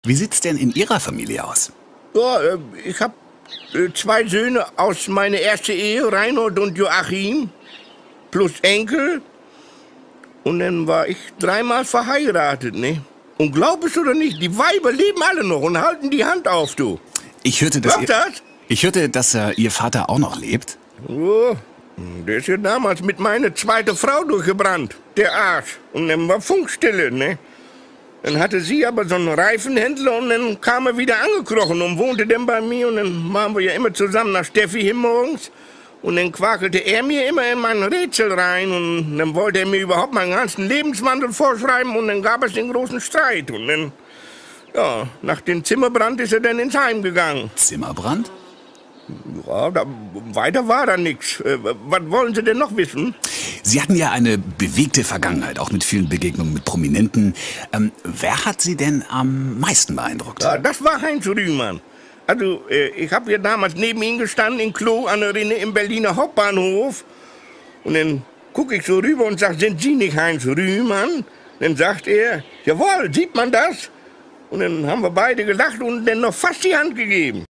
Wie sieht's denn in Ihrer Familie aus? Ja, ich habe zwei Söhne aus meiner ersten Ehe, Reinhold und Joachim, plus Enkel. Und dann war ich dreimal verheiratet, ne? Und glaub es oder nicht, die Weiber leben alle noch und halten die Hand auf, du. Ich hörte, dass, Glaubt das? Ihr Vater auch noch lebt. Oh, der ist ja damals mit meiner zweiten Frau durchgebrannt, der Arsch. Und dann war Funkstille, ne? Dann hatte sie aber so einen Reifenhändler und dann kam er wieder angekrochen und wohnte dann bei mir. Und dann waren wir ja immer zusammen nach Steffi hin morgens. Und dann quakelte er mir immer in mein Rätsel rein. Und dann wollte er mir überhaupt meinen ganzen Lebenswandel vorschreiben. Und dann gab es den großen Streit. Und dann, ja, nach dem Zimmerbrand ist er dann ins Heim gegangen. Zimmerbrand? Ja, weiter war da nichts. Was wollen Sie denn noch wissen? Sie hatten ja eine bewegte Vergangenheit, auch mit vielen Begegnungen mit Prominenten. Wer hat Sie denn am meisten beeindruckt? Ja, das war Heinz Rühmann. Also, ich habe ja damals neben ihm gestanden, in Klo an der Rinne im Berliner Hauptbahnhof. Und dann gucke ich so rüber und sage, sind Sie nicht Heinz Rühmann? Dann sagt er, jawohl, sieht man das? Und dann haben wir beide gelacht und dann noch fast die Hand gegeben.